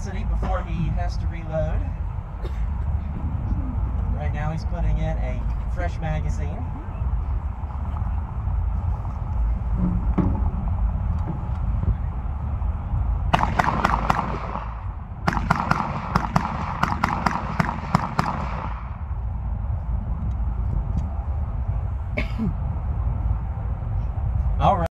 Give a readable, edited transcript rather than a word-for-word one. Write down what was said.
capacity before he has to reload. Right now he's putting in a fresh magazine.